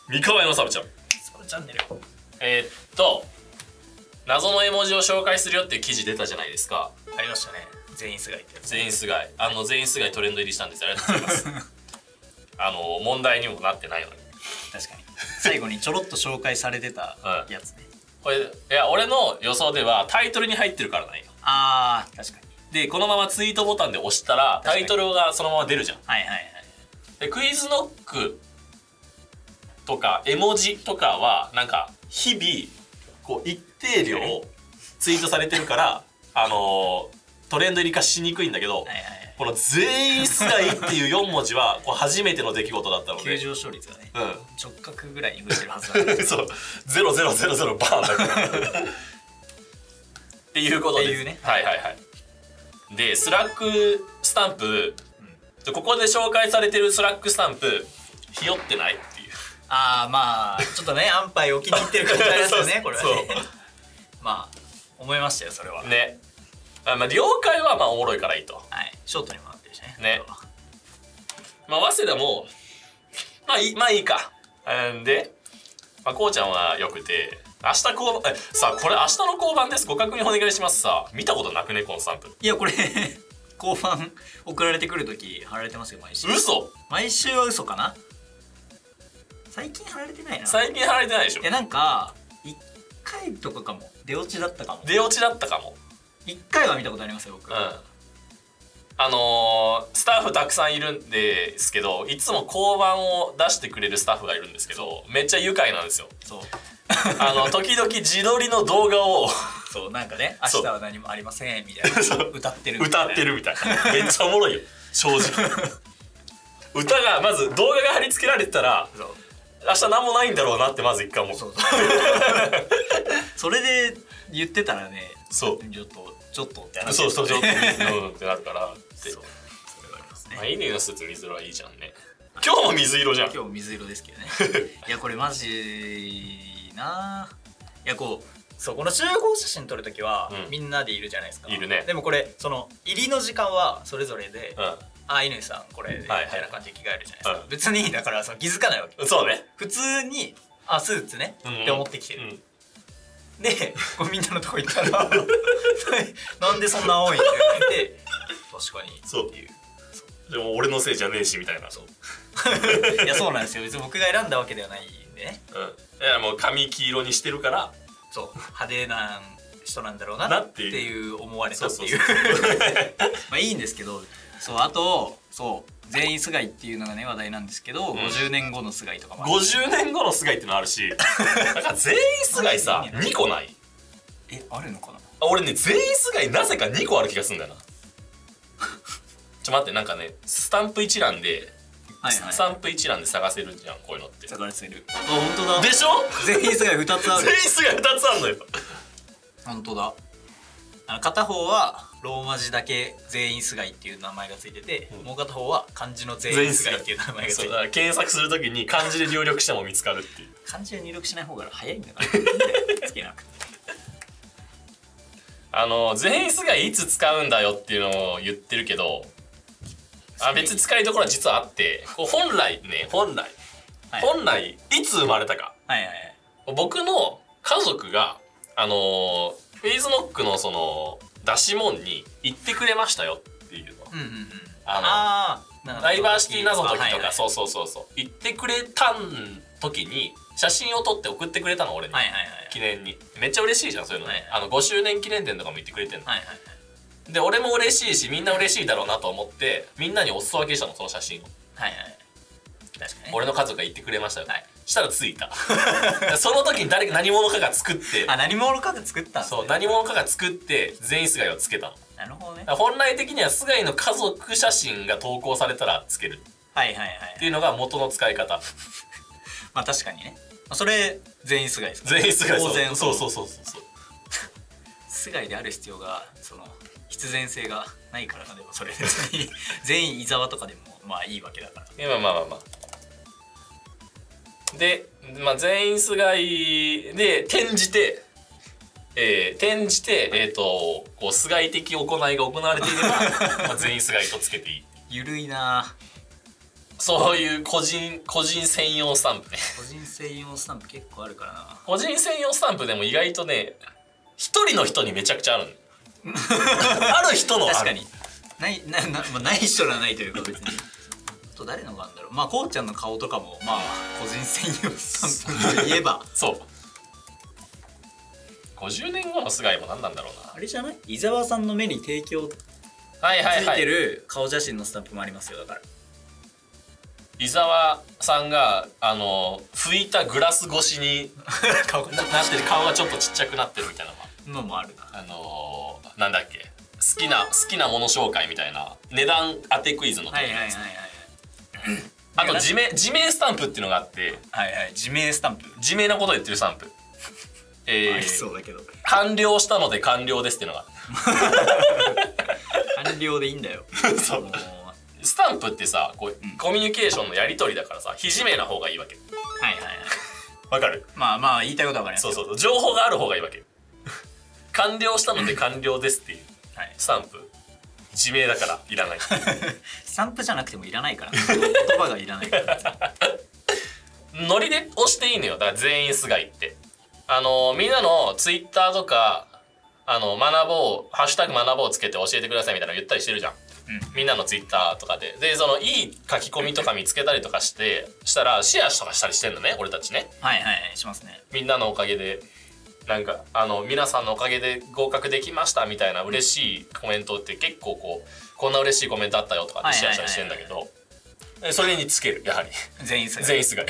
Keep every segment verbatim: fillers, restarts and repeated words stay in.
三河屋のサブちゃん。 サブチャンネル。 えー、っと謎の絵文字を紹介するよっていう記事出たじゃないですか。 ありましたね。全員すがいってやつ。 全員すがい、あの全員すがいトレンド入りしたんです。ありがとうございますあの問題にもなってないのに。 確かに最後にちょろっと紹介されてたやつね、うん、 これいや俺の予想ではタイトルに入ってるからなんよ。 あー確かに。 でこのままツイートボタンで押したらタイトルがそのまま出るじゃん。 はいはいはい。 でクイズノックとか絵文字とかはなんか日々こう一定量ツイートされてるからあのー、トレンド入り化しにくいんだけど、はいはい、この全員すがいっていうよん文字はこう初めての出来事だったので急上昇率がね、うん、直角ぐらいに増えてるはずだそうゼロゼロゼロゼロバーンだからっていうことですね。はいはいはい。でスラックスタンプ、うん、ここで紹介されてるスラックスタンプひよってないっていう。 ああまあちょっとね安牌お気に入ってる感じありますよねこれはねまあ思いましたよそれはね。あまあ了解はまあおもろいからいいと。 はいショートにもなってるしね。 ねまあ早稲田もまあいいまあいいか。で、まあ、こうちゃんはよくて明日交番えさあこれ明日の交番ですご確認お願いしますさ見たことなくねこのスタンプ。 いやこれ交番送られてくる時貼られてますよ毎週。 嘘。 毎週は嘘かな。最近貼られてないな。 最近貼られてないでしょ。 いやなんかいっかいとかかも出落ちだったかも。 出落ちだったかも。 いっかいは見たことありますよ僕。 うんあのー、スタッフたくさんいるんですけどいつも交番を出してくれるスタッフがいるんですけどめっちゃ愉快なんですよ。そうあの時々自撮りの動画をそうなんかね明日は何もありませんみたいな歌ってるみたいな歌ってるみたいなめっちゃおもろいよ正直歌がまず動画が貼り付けられてたら明日何もないんだろうなってまず一回思う。そうそれで言ってたらねそうちょっとちょっとって話そうそうちょっと水飲むってなるからってそうそれはありますね。 まあいいねのスーツ水色はいいじゃんね。今日も水色じゃん。 今日も水色ですけどねいやこれマジないやこうそうこの集合写真撮るときは、うん、みんなでいるじゃないですか。 いるね。 でもこれその入りの時間はそれぞれで、うん、あ乾さんこれでみたいな感じで着替えるじゃないですか、うん、別にだからその気づかないわけ。 そうね普通にあスーツね、うんうん、って思ってきてる、うん、でこうみんなのとこ行ったらなんでそんな青いって言われて確かにっていう。 でも俺のせいじゃねえしみたいな。そういやそうなんですよ別に僕が選んだわけではないんでね。 うんいやもう髪黄色にしてるからそう派手な人なんだろうなっていう思われたっていうまあいいんですけどそうあとそう全員すがいっていうのがね話題なんですけど、うん、ごじゅうねんごのすがいとかもある。 ごじゅうねんごのすがいってのあるしなんか全員すがいさにこない？ えあるのかな。 あ俺ね全員すがいなぜかにこある気がするんだよなちょ待ってなんかねスタンプ一覧ではいはい、スタンプ一覧で探せるじゃんこういうのって。 探せる。あ本当だ。 でしょ全員すがいふたつある。 全員すがいふたつあるのよ本当だ。あの片方はローマ字だけ全員すがいっていう名前がついてて、うん、もう片方は漢字の全員すがいっていう名前がついててそうだから検索するときに漢字で入力しても見つかるっていう漢字で入力しない方が早いんだからつけなくてあの全員すがいいつ使うんだよっていうのを言ってるけどあ別に使いどころは実はあってこう本来ね本来、はい、本来いつ生まれたか、はいはいはい、僕の家族があのー、フェイズノックのその出し物に言ってくれましたよっていうの、うんうんうん、あのあダイバーシティ謎解きとか、はいはい、そうそうそうそう言ってくれた時に写真を撮って送ってくれたの俺に、はいはいはい、記念にめっちゃ嬉しいじゃんそういうのね、はいはい、あのごしゅうねん記念展とかも言ってくれてんの、はいはいはい、で俺も嬉しいしみんな嬉しいだろうなと思ってみんなにお裾分けしたのその写真を。はいはい確かに、ね、俺の家族が言ってくれましたよ、はい、したらついたその時に誰か何者かが作ってあ何者かが作ったんですね。 そう何者かが作って全員すがいをつけたの。 なるほどね。 本来的にはすがいの家族写真が投稿されたらつけるはいはいはいっていうのが元の使い方まあ確かにねそれ全員すがいですから、ね、全員すがい当然そうそうそうそうそうすがいである必要がその必然性がないからな。でもそれ別に全員伊沢とかでもまあいいわけだから。 いやまあまあまあまあで、まあ、全員すがいで転じて、えー、転じてえっ、ー、とこうすがい的行いが行われていればまあ全員すがいとつけていい。 ゆるいなそういう個人個人専用スタンプね。 個人専用スタンプ結構あるからな。 個人専用スタンプでも意外とね一人の人にめちゃくちゃあるある人のある。 確かにないなな、まあ、ない人はないというか別にと誰のがあるんだろう。まあこうちゃんの顔とかもまあ個人専用スタンプといえばそうごじゅうねんごの菅井も何なんだろうな。 あれじゃない、伊沢さんの目に提供つはいはいはいいてる顔写真のスタンプもありますよ。だから伊沢さんがあの拭いたグラス越しに顔がなってる、顔がちょっとちっちゃくなってるみたいなのもあるな。 あのー、なんだっけ好きな好きなもの紹介みたいな値段当てクイズの時のやつ。あと自名自名スタンプっていうのがあって、 はいはい、自名スタンプ、 自名のことを言ってるスタンプ。えー、 ありそうだけど完了したので完了ですっていうのが完了でいいんだよそうスタンプってさこう、うん、コミュニケーションのやり取りだからさ非自明な方がいいわけ。 はいはいはいわかる。 まあまあ言いたいことは分かります。 そうそうそう情報がある方がいいわけ完了したので完了ですっていうスタンプ、はい、自明だからいらないスタンプじゃなくてもいらないから言葉がいらないからノリで押していいのよ。だから全員菅井ってあのみんなのツイッターとかあの学ぼうハッシュタグ学ぼうつけて教えてくださいみたいなの言ったりしてるじゃん、うん、みんなのツイッターとかででそのいい書き込みとか見つけたりとかしてしたらシェアとかしたりしてんのね俺たちね。 はいはいしますね。 みんなのおかげでなんかあの皆さんのおかげで合格できましたみたいな嬉しいコメントって結構こうこんな嬉しいコメントあったよとかってシェアしたりしてんだけどそれにつけるやはり全員菅井全員菅井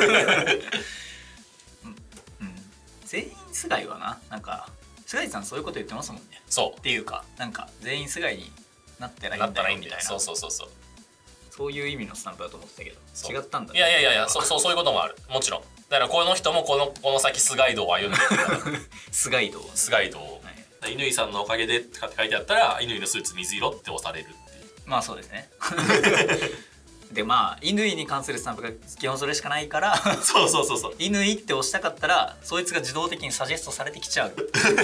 全員菅井はな、なんか菅井さんそういうこと言ってますもんね。 そうっていうかなんか全員菅井になってないんだよみたいな、 そうそうそうそうそういう意味のスタンプだと思ってたけど違ったんだ、ね、 いやいやいやいやそうそうそういうこともあるもちろん。だからこの人もこのこの先菅井道を歩んでる菅井道菅井道、はい、乾さんのおかげでって書いてあったら乾のスーツ水色って押されるっていう。 まあそうですねでまあ乾に関するスタンプが基本それしかないからそうそうそうそう乾って押したかったらそいつが自動的にサジェストされてきちゃう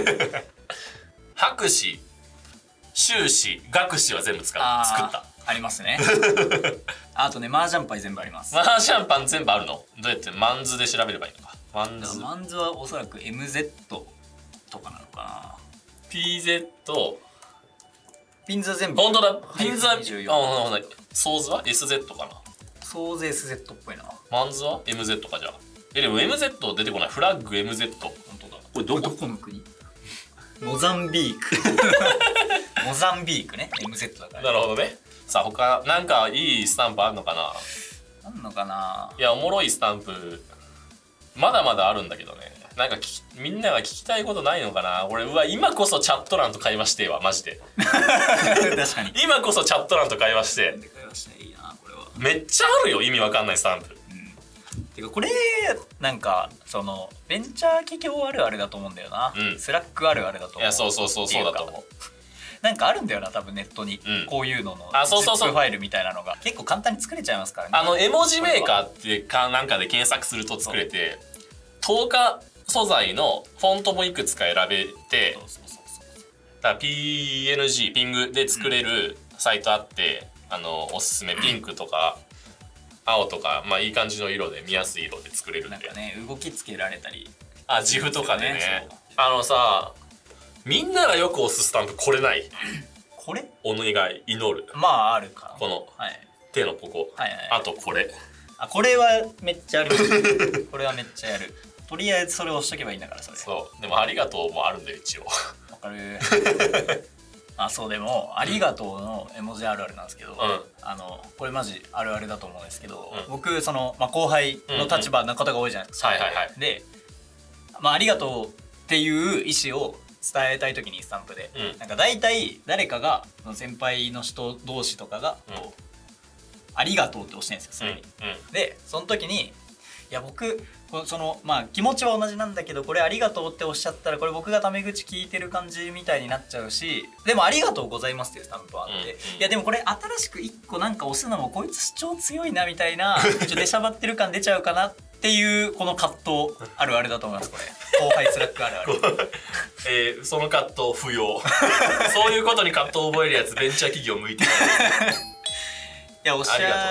博士修士学士は全部使う作ったありますねあとね麻雀パイ全部あります。 麻雀パン全部あるのどうやってマンズで調べればいいのか。マンズマンズはおそらく エムゼット とかなのかな。 ピーゼットピンズは全部本当だピンズはあソーズは エスゼット かな。 ソーズ エスゼット っぽいな。 マンズは エムゼット かじゃあ。えでも エムゼット 出てこない。フラッグ エムゼット 本当だ。 これどこどこの国モザンビークモザンビークね エムゼット だから。 なるほどね。さあ他なんかいいスタンプあるのかな。 あんのかな。 いやおもろいスタンプまだまだあるんだけどね。なんかみんなが聞きたいことないのかな。俺うわ今こそチャット欄と会話してわマジで確かに今こそチャット欄と会話して会話していいなこれは。 めっちゃあるよ意味わかんないスタンプ、 うん、てかこれなんかそのベンチャー企業あるあるだと思うんだよな、うん、スラックあるあるだと思う。 いやそうそうそうそうだと思うなんかあるんだよな多分ネットに、うん、こういうのの ジップ ファイルみたいなのが結構簡単に作れちゃいますからね。 あの絵文字メーカーってかなんかで検索すると作れてとおか素材のフォントもいくつか選べてだから ピーエヌジー ピングで作れるサイトあって、うん、あのおすすめピンクとか青とか、まあいい感じの色で見やすい色で作れるんでなんかね動きつけられたりあジフとかでねあのさみんながよく押すスタンプこれないこれお願い祈るまああるかこの、はい、手のここ、 はいはいはい、 あとこれあこれはめっちゃあるこれはめっちゃやるとりあえずそれを押しとけばいいんだからそれそうでもありがとうもあるんだよ一応わかるあそうでもありがとうの絵文字あるあるなんですけど、うん、あのこれマジあるあるだと思うんですけど、うん、僕その、まあ、後輩の立場の方が多いじゃないですか、 はいはいはい、 で、まあ、ありがとうっていう意思を伝えたい時にスタンプで、うん、なんか大体誰かが先輩の人同士とかがこう、うん、ありがとうって押してるんですよすぐに、うんうん、でその時にいや僕そのまあ気持ちは同じなんだけどこれありがとうっておっしゃったらこれ僕がタメ口聞いてる感じみたいになっちゃうしでもありがとうございますっていうスタンプはあって、うんうん、いやでもこれ新しくいっこなんか押すのもこいつ主張強いなみたいなちょっと出しゃばってる感出ちゃうかなっていうこの葛藤あるあるだと思いますこれ後輩スラックあるあるえー、その葛藤不要そういうことに葛藤を覚えるやつベンチャー企業向いてないいやおっしゃお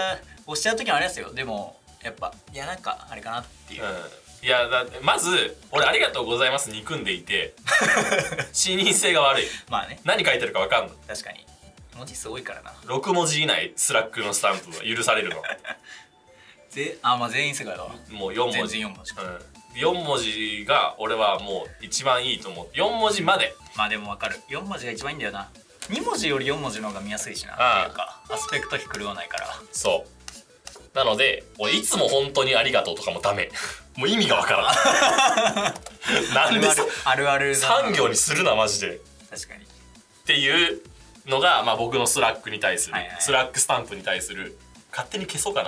押しちゃう時もありますよ。でもやっぱいやなんかあれかなっていう、うん、 いやだまず俺ありがとうございます憎んでいて視認性が悪い。まあね、何書いてるか分かんない。 確かに文字数多いからな。 ろく文字以内スラックのスタンプは許されるのぜあまあ全員世界だわ。 もうよん文字、 全然よん文字か、 うん、よん文字が俺はもう一番いいと思う。よん文字まで。 まあでも分かる、よん文字が一番いいんだよな。に文字よりよん文字の方が見やすいしなっていうか、アスペクト比狂わないから。 そうなので俺いつも本当にありがとうとかもダメもう意味がわからんなんであるあるさん行にするなマジで。 確かにっていうのが、まあ、僕のスラックに対する、はいはい、スラックスタンプに対する勝手に消そうかな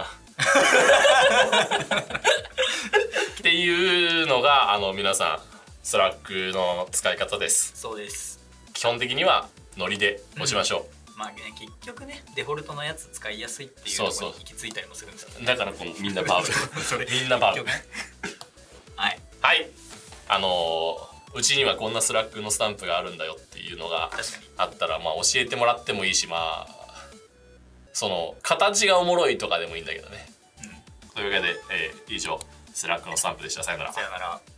っていうのがあの皆さんスラックの使い方です。 そうです。 基本的にはノリで押しましょう、 うん、まあね結局ねデフォルトのやつ使いやすいっていうところに行き着いたりもするんですよ、ね、 だからこのみんなバーブそれみんなバーブはいはいあのー、うちにはこんなスラックのスタンプがあるんだよっていうのがあったらまあ教えてもらってもいいし、まあその形がおもろいとかでもいいんだけどね、うん、というわけで、えー、以上スラックのスタンプでした。さよなら。 さよなら。